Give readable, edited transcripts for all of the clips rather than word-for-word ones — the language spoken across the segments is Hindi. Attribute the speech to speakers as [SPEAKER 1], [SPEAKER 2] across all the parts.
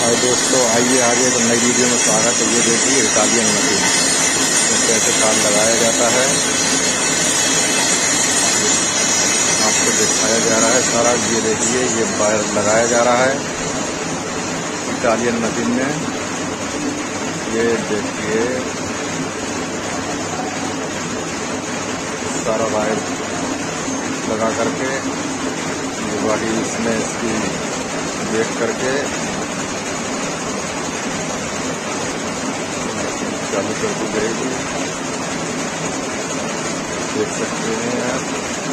[SPEAKER 1] और दोस्तों आइए आगे एक नई वीडियो में स्वागत है। ये देखिए इटालियन मशीन कैसे तार लगाया जाता है आपको दिखाया जा रहा है सारा। ये देखिए ये वायर लगाया जा रहा है इटालियन मशीन में। ये देखिए सारा वायर लगा करके ये बॉडी इसमें इसकी देख करके चालू कर दी जाएगी। देख सकते हैं आप।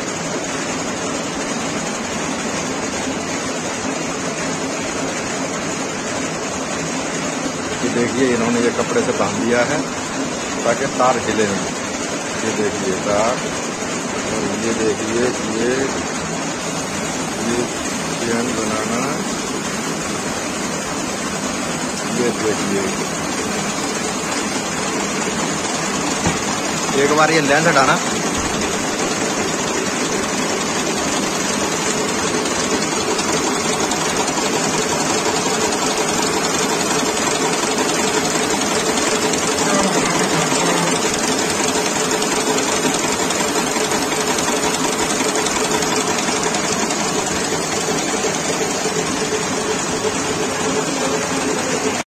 [SPEAKER 1] ये देखिए इन्होंने ये कपड़े से बांध दिया है ताकि तार हिले नहीं। ये देखिए तार, और ये देखिए ये चैन बनाना। ये देखिए एक बार ये लेंस हटाना।